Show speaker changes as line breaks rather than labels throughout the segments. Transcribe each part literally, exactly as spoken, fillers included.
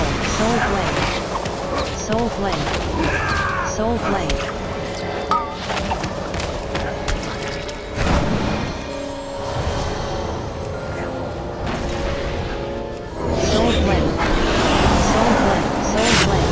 Soul Blade. Soul Blade. Soul Blade. Soul Blade. Soul Blade. Soul Blade.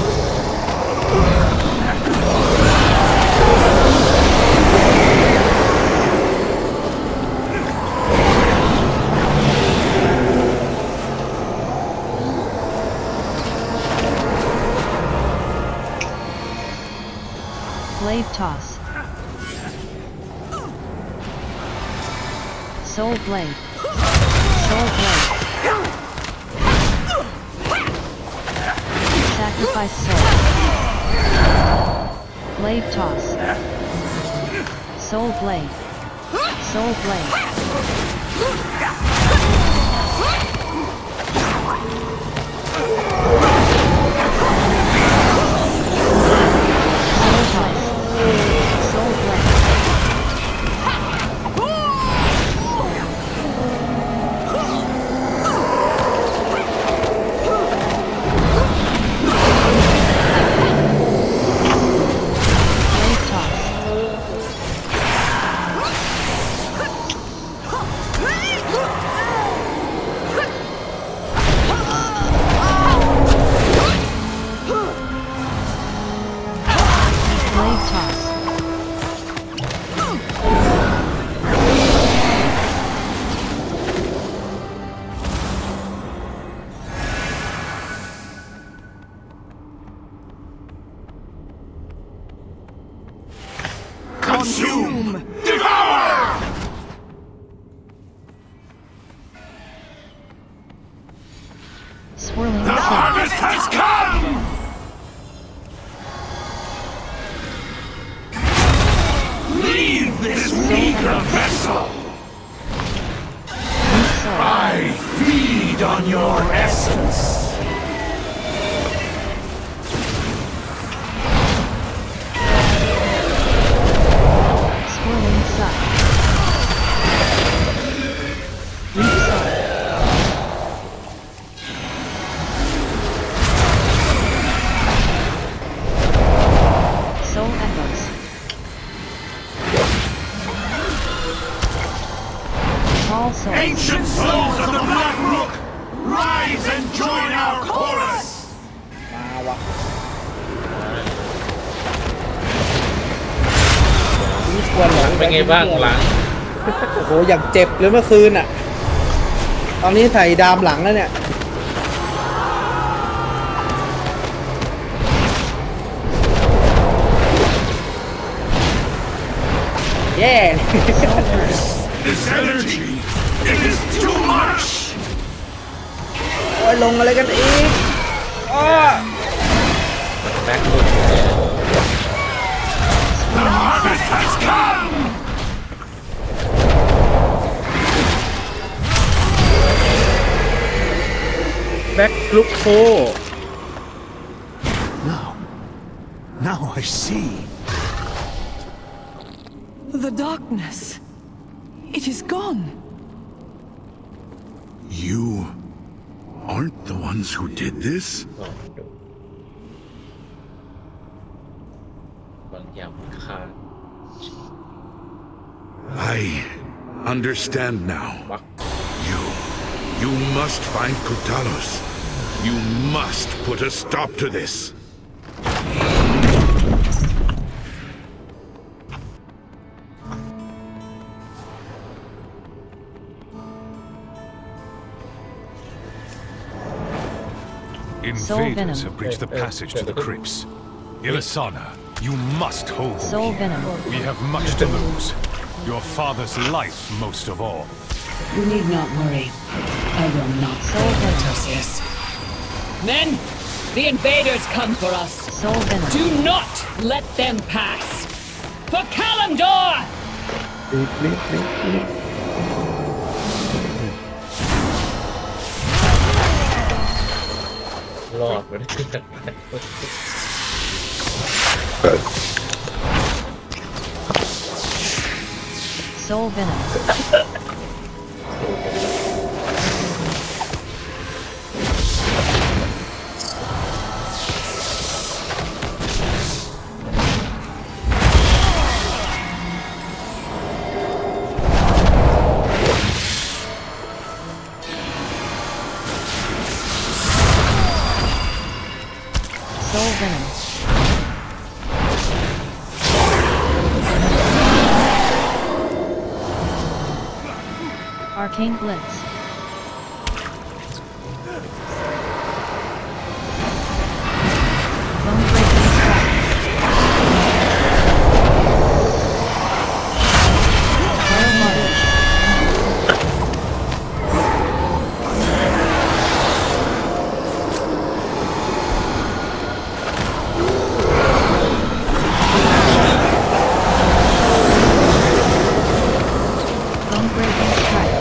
Blade Toss. Soul Blade. Soul Blade. Sacrifice Soul. Blade Toss. Soul Blade. Soul Blade. Soul Blade.
Consume! Devour!
Swirling
the harvest has come! Leave this meager vessel! I feed on your essence! Ancient souls of the Black Rook, rise and join our chorus!
มาวะนี่ควรหลัง
เป็นไงบ้างหลัง
โอ้โหอย่างเจ็บเลยเมื่อคืนอ่ะตอนนี้ใส่ดามหลังแล้วเนี่ยแย่
This energy, it is too much!
โอ้ยลงอะไรกันอีกอ้อ
แบ็คลุด
The harvest has come!
แบ็คลุกโค
Now, now I see.
The darkness. It is gone.
You aren't the ones who did this?
บางอย่างขาด
I understand now. You, you must find Kotalos. You must put a stop to this.
Invaders
have breached the passage to the crypts. Ilisana, you must hold them
Soul
here.
Venom.
We have much to lose. Your father's life most of all.
You need not worry. I will not
Soul Venom.
Perseus. Men, the invaders come for us.
Soul Venom.
Do not let them pass. For Kalimdor!
รีบรีบรีบรีบ
รอดไปได้
Soul Venom. Soul Venom. Arcane Blitz. Bone Breaking Strike. Arrow Barrage. Bone Breaking Strike.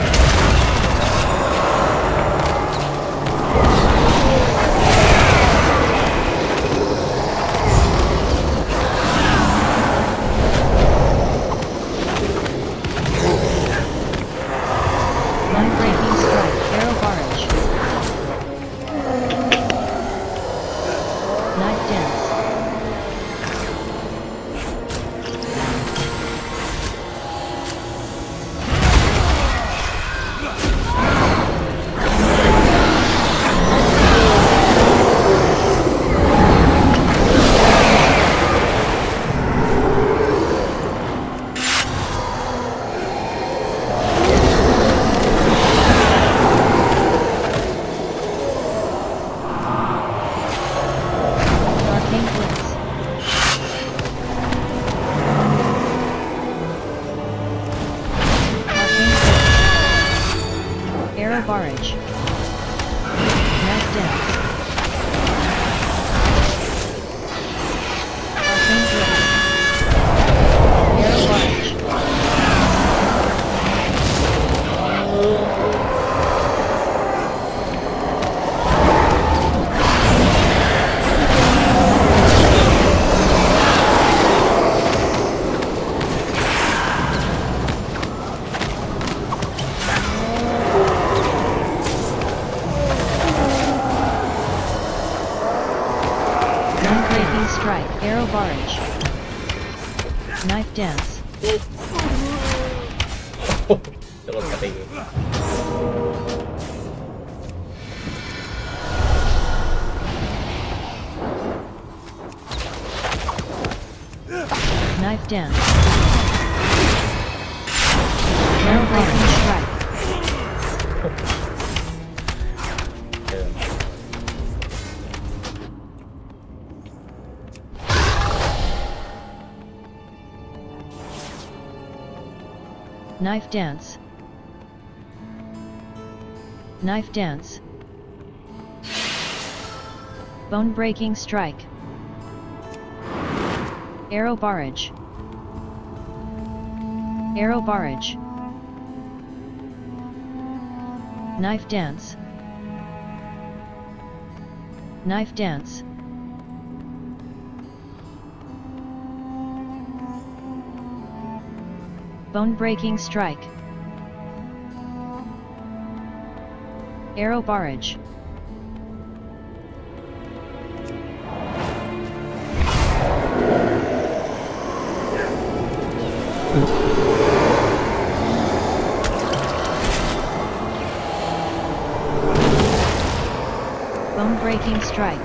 Line Breaking Strike. Arrow Barrage. Knife Dance. Arcane Blitz. Arcane Blitz. Arrow Barrage. Knife Dance. Arcane Blitz. Arrow Barrage. Line Breaking Strike. Arrow Barrage. Knife Dance.
จะลดกระติง
Knife Dance. Arrow Breaking Strike.
เดิม
Knife Dance. Knife Dance. Bone Breaking Strike. Arrow Barrage. Arrow Barrage. Knife Dance. Knife Dance. Bone Breaking Strike. Arrow Barrage. Bone Breaking Strike.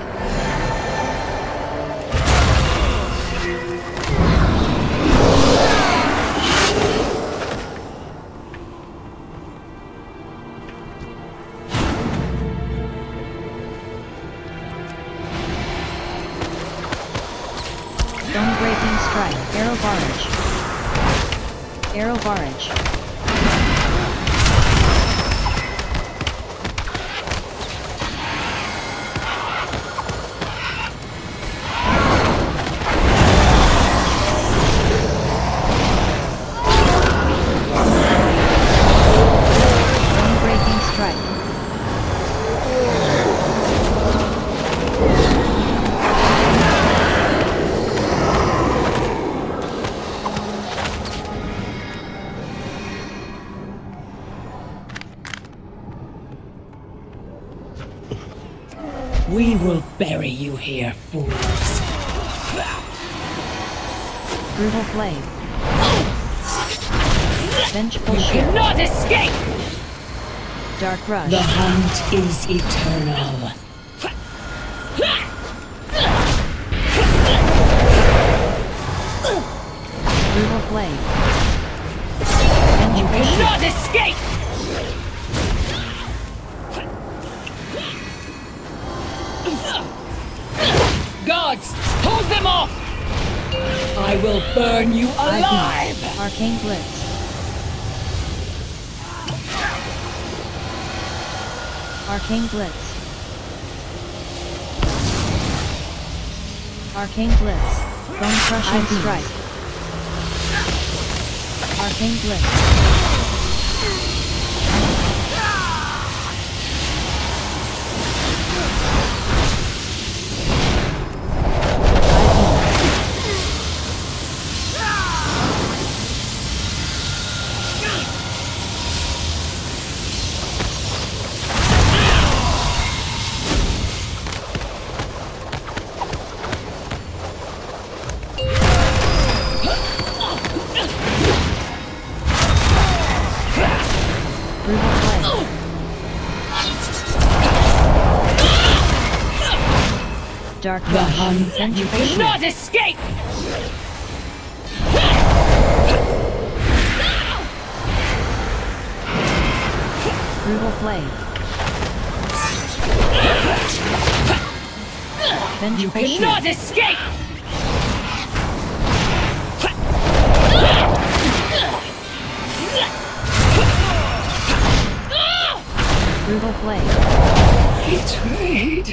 Bone Breaking Strike. Arrow Barrage. Arrow Barrage. Bone Breaking Strike.
We will bury you here, fools.
Brutal Blade. Vengeful
You
Shield.
cannot escape!
Dark Rush.
The hunt is eternal. guards! Hold them off! I will burn you alive!
Arcane Blitz. Arcane Blitz. Arcane Blitz. Bone Crushing Strike. Arcane Blitz. Dark
The
Rush.
Hun, you
Centrifugal.
cannot escape!
Brutal Blade.
You
Vengeful Shield.
cannot escape!
Brutal Blade.
Betrayed.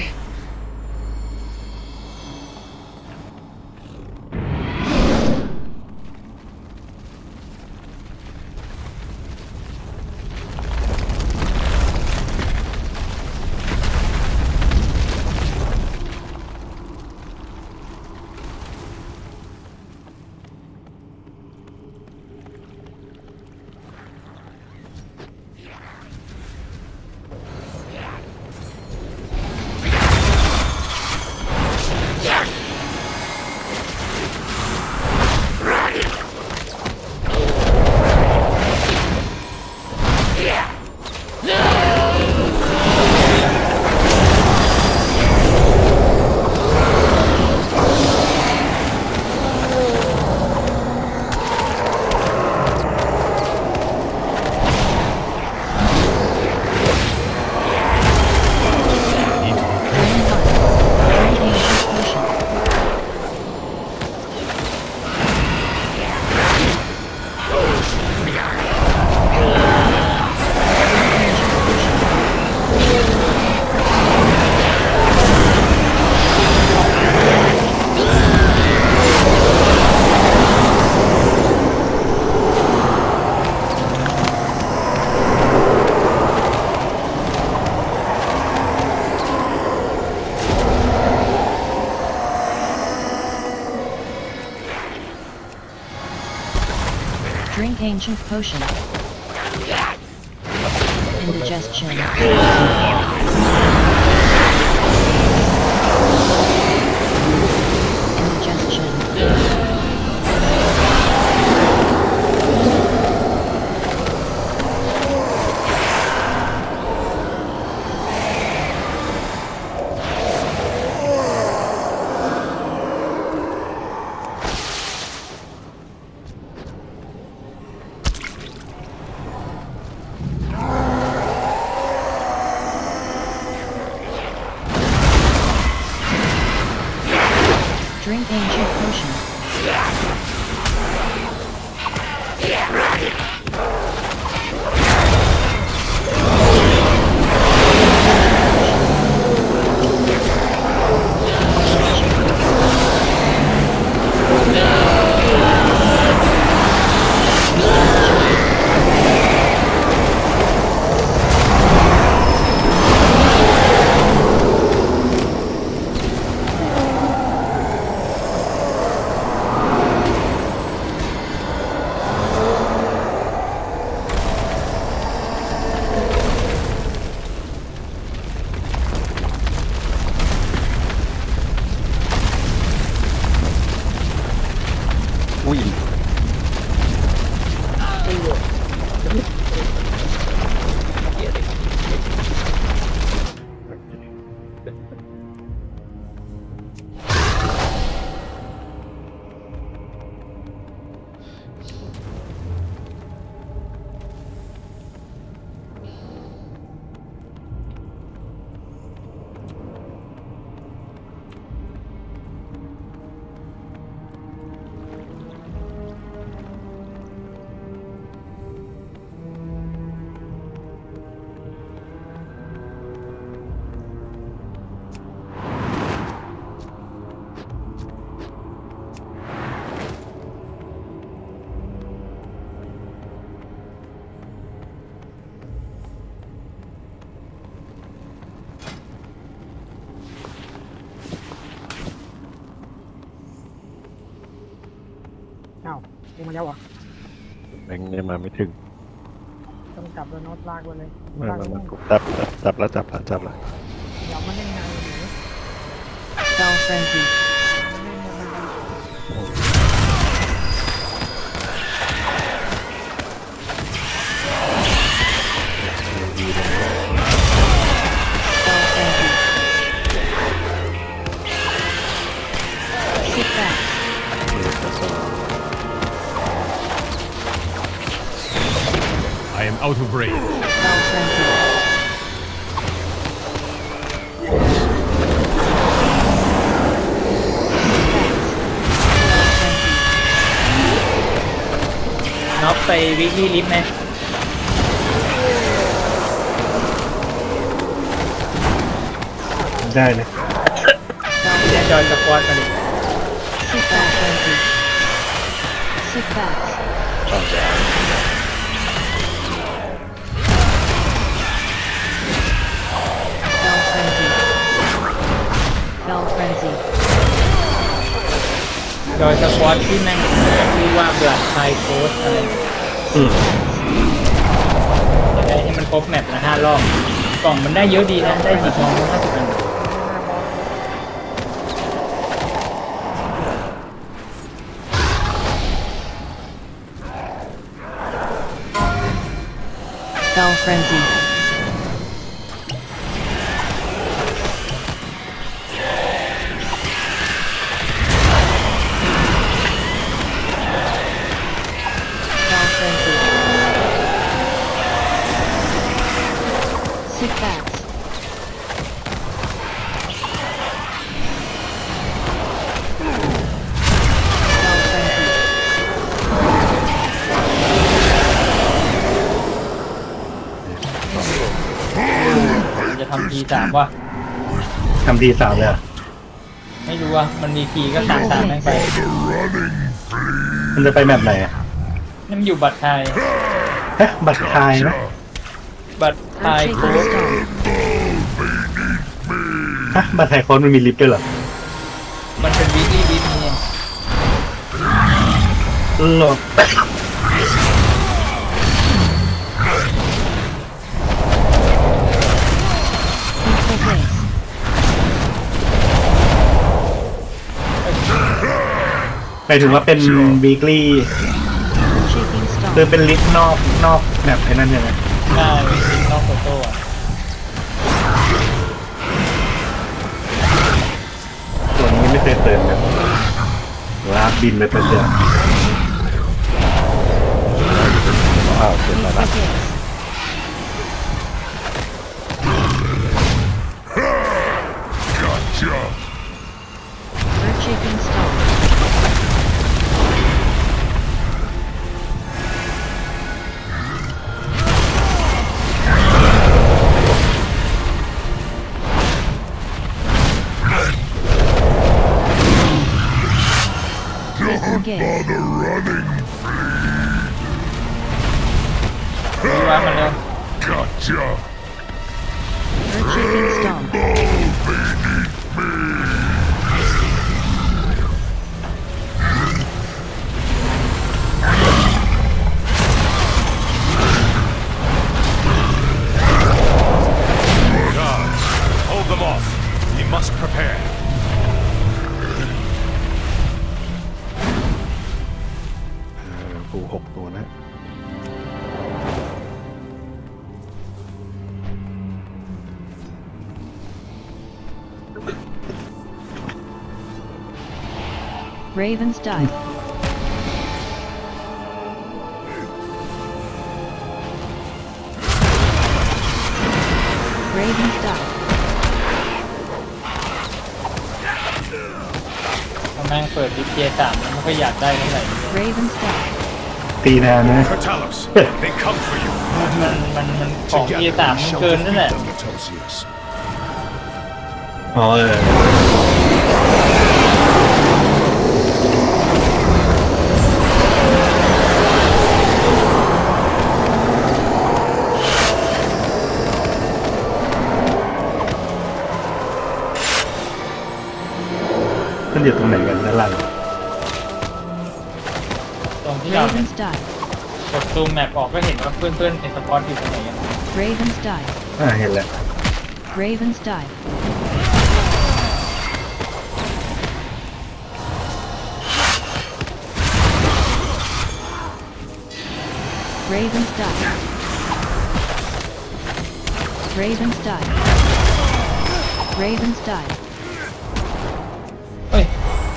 Drink Ancient Potion. Indigestion. Indigestion. Drink Ancient Potion.
ยังมาแล้วเหรอ
แบงค์ยังมาไม่ถึง
ต้องจับโดนโน้ตลากไปเลย
ไม่
ลาก
ไม่
ไป
ไม่
เลย
จับจับแล้วจับแล้วจับแล้ว
อย่ามาเล่นงานเลยหนู
Spell Frenzy.
มาเล่นงานเลย
Spell Frenzy. Sit back.
I am out of range.
Spell Frenzy. Spell Frenzy.
น็อกไปวิกกี้ลิฟต์ไหม
ได้เลย
เรียนจอยสปอร์ตมาดิ
Sit back, Frenzy. Sit back.
ต่อจาก
Spell Frenzy. Spell Frenzy.
จอยสปอร์ตที่แม่งที่ว่าบลัดไทโพสอะไร
อืม
อะไรให้มันครบแมปละห้ารอบกล่องมันได้เยอะดีนะ ได้สีทองห้าสิบอัน
Spell Frenzy. Spell Frenzy. Sit back.
จะทำทีสามว่ะ
ทำทีสามเลยเหรอ
ไม่รู้ว่ามันมีทีก็ตามตามแม่งไป
มันจะไปแบบไหนอ่ะ
นั่นมันอยู่บัตรไทย
ฮะบัตรทายนะ
บัตรไทย
Earth
โพ
shaking
ส
stone.
ฮะบัตรไทยโค้ดมันมีลิฟต์ด้วยเหรอ
มันเป็นวิกกี้ลิฟต์นี่
หลบ
Peaceful place.
หมายถึงว่าเป็นวีคลี่
Earth shaking
คือ
stone.
เป็นลิฟต์นอกนอกแบบไอ้นั่นใช่ไหม
หน้าวิกกี้นอกโฟโต้อะ
ส่วนนี้ไม่เคยเปิดแบบลากบินไปเปิดเจออ้าวเสร็จแล้ว
Peaceful place.
Gotcha!
Earth shaking stone. Crystal gaze.
The running!
ดูว่ามันเร็ว
Gotcha!
Earth shaking stone.
Guards, hold them off. We must prepare.
ปูหกตัวนะ
Raven's dive. Raven's dive.
ถ้าแม่งเปิดดิเทียสามมันไม่ค่อยอยากได้เท่าไหร่
Raven's dive.
ตีแนวนะ
Kotalos, they come for you.
มันมันมันของเทียสามมันเกินนั่นแหละ
อ๋อเออมันอยู่ตรงไหนกันด้านล่าง
ตรงที่เราเนี่ย
Raven's died.
กดซูมแมปออกก็เห็นว่าเพื่อนๆเห็นสปอตอยู่ตรงไหนกัน
Raven's died.
อ่าเห็นแล้ว
Raven's died. Raven's died. Raven's died. Raven's died.
เฮ้ย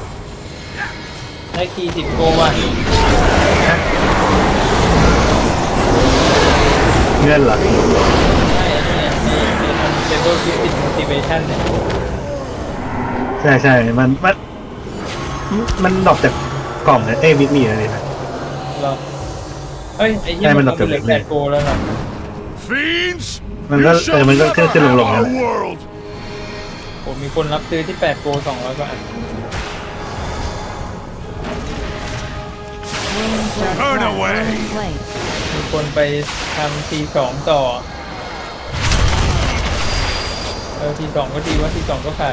ได้คีย์สิบโกว่ะ
เงื่อนเหรอ
ใช่เนี่ยมีมีมันเซเบิลฟิสิกส์โมติเวชั่นเนี่ย
ใช่ใช่มันมันมันดรอปจากกล่องนะเอ้ยวิดมีอะไรนะ
เราเฮ้ยไอ้ที่
ใช่มั
มัน น
ดรอป
ต้องเหลือ
จาก
แปดโกแล้วนะ
Fiends!
มันก็เออมันก็ขึ้นขึ้นลงลงนั่นแหละ
world!
ผมมีคนรับซื้อที่แปดโกสองร้อยกว่าอัน
Raven's blood
Turn
fled.
away.
Raven's blade.
มีคนไปทำทีสองต่อเออทีสองก็ดีว่าทีสองก็ขาด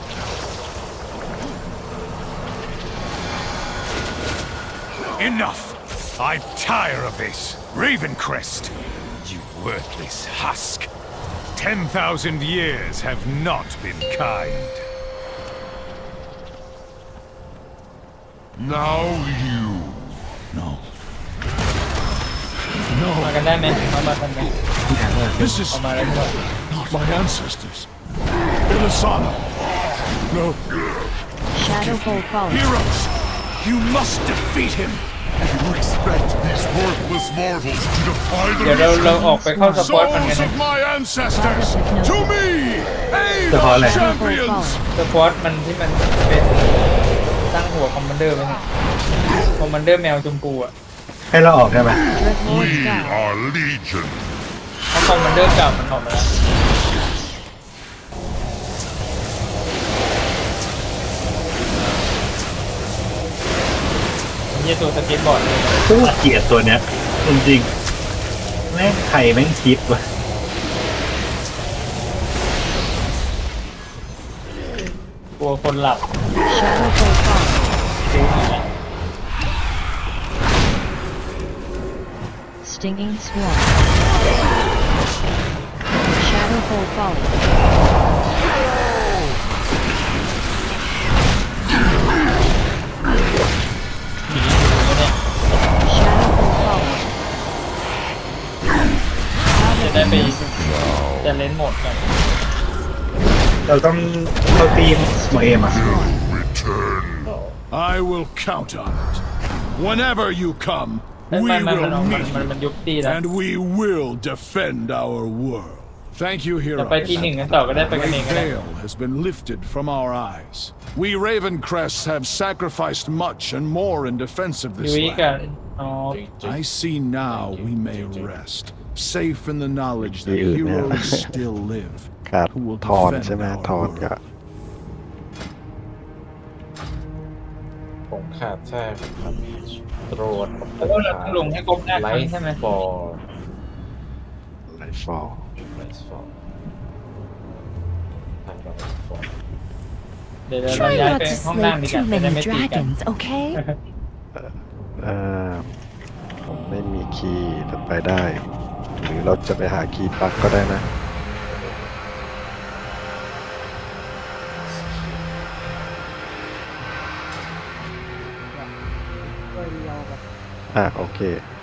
Enough! I tire of this. Ravencrest, you worthless husk. Ten thousand years have not been kind.
Now you. No.
มากันได้ไหมมามากันไหม
This is
เอามาแล้วด้วย
not my ancestors. Ilisana. No.
Shadowfold fallen.
Heroes, you must defeat him.
You expect these worthless mortals to defy the
เดี๋ยวเราเราออกไปเข้าสปอร์ตกัน
souls
นะ
of my ancestors? To me! Aid
Squad
of
อะไร
champions!
สปอร์ตมันที่มันเป็นตั้งหัวคอมมานเดอร์ไว้เนี่ยคอมมานเดอร์แมวชมพูอ่ะ
ให้เราออกใช่ไหม
Dreadlord's
We
died.
are legion.
เพราะคอมมานเดอร์เก่ามันออกมาแล้วนี่ตัวสเก็ตบอร์ดเลย
พูดเกลียดตัวเนี้ยจริงๆแม่งใครแม่งคิดวะ
กลัวคนหลับ
Shadowfold fallen.
ดูดีนะ
Stinging swarm. Shadowfold fallen. Shadowfold fallen.
จะได้ไปจะเล่นโหมดกัน
เราต้องเข้าทีมหมอเอมอ่ะ
Return. I will count on it. Whenever you come,
ไม่
we
ไม่ไม่มัน
will
มัน
meet
มัน
you.
มันยุบตีแล้ว
And we will defend our world. Thank you,
จะไป
heroes.
ที่หนึ่งกันต่อก็ได้ไปกันเองก็ได้
The veil has been lifted from our eyes. We Ravencrests have sacrificed much and more in defense of
ยู
this
วิกับ
land.
อ๋อ
I see now we may rest, safe in the knowledge that
Yeah, yeah.
heroes still live.
ขาด
Who will
ทอน
defend
ใช่ไหม
our
ทอน
world.
กับ
ผมขาดแค่ครับโดรน
แล้วก็เราต้องลงให้ครบห้าค
ไล
รั้ง
ฟ์
ใช่ไหม
ฟอร์
ไลฟ์ฟอร์
ไลฟ์ฟอร์ทางเราฟอร์
เดี๋ยวเราย้ายไปห้องนั่งดีกว่าจะได้ไม่ตีกัน
okay?
เอ่อผมไม่มีคีย์แต่ไปได้ หรือเราจะไปหาคีย์ปลั๊กก็ได้นะ
ตัวเดียวกับ
อ่ะโอเค
เ